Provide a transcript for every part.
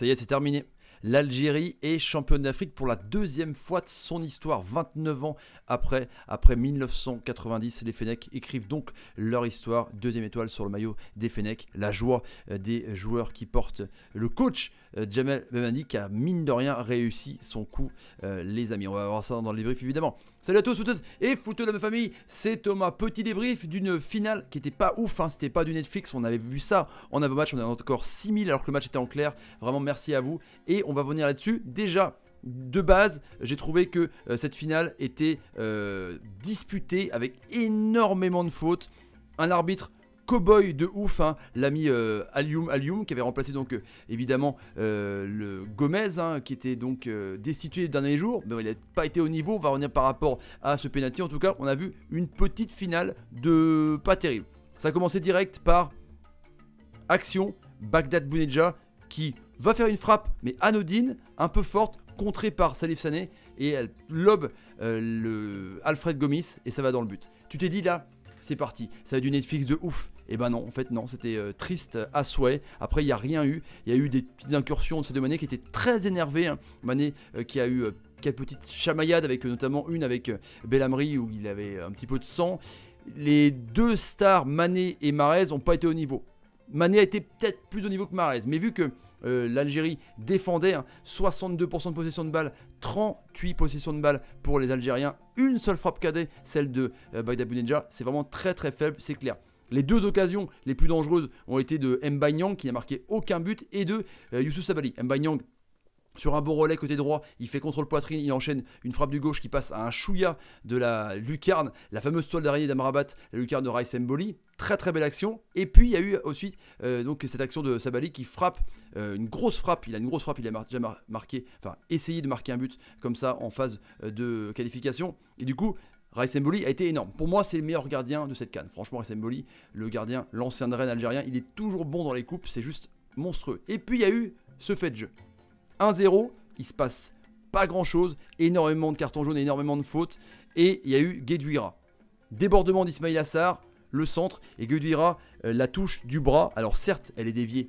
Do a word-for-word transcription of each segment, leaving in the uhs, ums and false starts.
Ça y est, c'est terminé. L'Algérie est championne d'Afrique pour la deuxième fois de son histoire, vingt-neuf ans après, après mille neuf cent quatre-vingt-dix. Les Fennecs écrivent donc leur histoire, deuxième étoile sur le maillot des Fennecs. La joie des joueurs qui portent le coach Djamel Belmadi qui a mine de rien réussi son coup, euh, les amis. On va voir ça dans le débrief évidemment. Salut à tous, footeuses et footeux de ma famille, c'est Thomas. Petit débrief d'une finale qui n'était pas ouf, hein, c'était pas du Netflix, on avait vu ça en avant-match, on a encore six mille alors que le match était en clair. Vraiment merci à vous et on va venir là-dessus. Déjà, de base, j'ai trouvé que euh, cette finale était euh, disputée avec énormément de fautes. Un arbitre cowboy de ouf, hein, l'ami euh, Alioum Alioum qui avait remplacé donc euh, évidemment euh, le Gomez, hein, qui était donc euh, destitué le dernier jour, mais il n'a pas été au niveau. On va revenir par rapport à ce penalty. En tout cas, on a vu une petite finale de pas terrible. Ça a commencé direct par action Bagdad Bounedjah qui va faire une frappe mais anodine, un peu forte, contrée par Salif Sané et elle lobe euh, le Alfred Gomis et ça va dans le but. Tu t'es dit là, c'est parti, ça va être du Netflix de ouf. Et ben non, en fait non, c'était euh, triste à souhait. Après il n'y a rien eu, il y a eu des petites incursions de Sadio Mané qui était très énervé, hein. Mané euh, qui a eu euh, quelques petites chamaillades avec euh, notamment une avec euh, Belhamri où il avait un petit peu de sang. Les deux stars Mané et Mahrez n'ont pas été au niveau. Mané a été peut-être plus au niveau que Mahrez, mais vu que Euh, l'Algérie défendait, hein, soixante-deux pour cent de possession de balle, trente-huit possessions de balle pour les Algériens, une seule frappe cadée, celle de euh, Bagdad Bounedjah, c'est vraiment très très faible, c'est clair. Les deux occasions les plus dangereuses ont été de Mbaye Niang qui n'a marqué aucun but et de euh, Youssouf Sabaly. Mbaye Niang sur un bon relais côté droit, il fait contrôle poitrine, il enchaîne une frappe du gauche qui passe à un chouïa de la lucarne, la fameuse toile d'araignée d'Amrabat, la lucarne de Raïs Mboli. Très très belle action. Et puis il y a eu ensuite euh, donc cette action de Sabaly qui frappe, euh, une grosse frappe, il a une grosse frappe, il a mar déjà mar marqué, enfin essayé de marquer un but comme ça en phase de qualification. Et du coup, Raïs Mboli a été énorme. Pour moi, c'est le meilleur gardien de cette CAN. Franchement, Raïs Mboli, le gardien, l'ancien de Rennes algérien, il est toujours bon dans les coupes, c'est juste monstrueux. Et puis il y a eu ce fait de jeu. un zéro, il se passe pas grand chose, énormément de cartons jaunes, énormément de fautes, et il y a eu Guedouira. Débordement d'Ismaïl Assar, le centre, et Guedouira euh, la touche du bras. Alors certes, elle est déviée,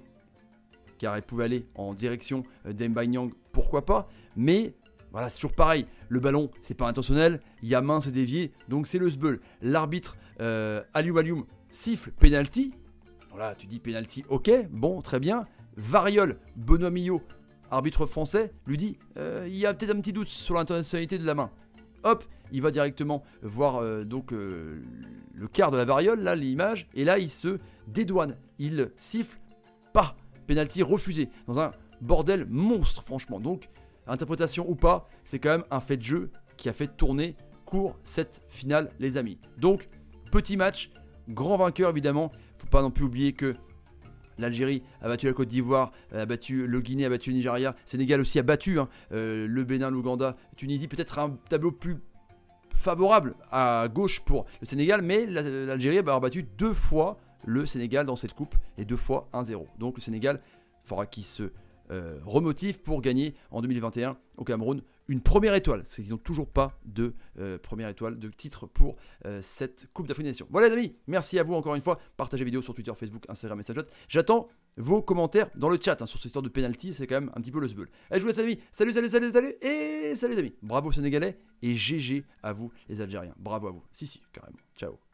car elle pouvait aller en direction euh, d'Mbaye Niang, pourquoi pas, mais voilà, c'est toujours pareil, le ballon, c'est pas intentionnel, il y a main, c'est dévié, donc c'est le sbeul. L'arbitre, euh, Alioum Alioum, siffle penalty. Voilà, tu dis penalty, ok, bon, très bien. Variole, Benoît Millot, arbitre français, lui dit euh, il y a peut-être un petit doute sur l'intentionnalité de la main. Hop, il va directement voir euh, donc euh, le quart de la variole, là l'image, et là il se dédouane, il siffle pas, penalty refusé, dans un bordel monstre franchement. Donc interprétation ou pas, c'est quand même un fait de jeu qui a fait tourner court cette finale les amis. Donc petit match, grand vainqueur évidemment, faut pas non plus oublier que l'Algérie a battu la Côte d'Ivoire, a battu le Guinée, a battu le Nigeria. Sénégal aussi a battu hein, euh, le Bénin, l'Ouganda, Tunisie. Peut-être un tableau plus favorable à gauche pour le Sénégal, mais l'Algérie a battu deux fois le Sénégal dans cette coupe et deux fois un zéro. Donc le Sénégal faudra qu'il se euh, remotive pour gagner en deux mille vingt et un au Cameroun une première étoile. Ils n'ont toujours pas de euh, première étoile de titre pour euh, cette Coupe d'Afrique des Nations. Voilà les amis, merci à vous encore une fois. Partagez la vidéo sur Twitter, Facebook, Instagram, Message. J'attends vos commentaires dans le chat hein, sur cette histoire de penalty, c'est quand même un petit peu le sbeul. Allez, je vous laisse les amis, salut, salut, salut, salut, et salut les amis. Bravo Sénégalais et G G à vous les Algériens. Bravo à vous. Si, si, carrément. Ciao.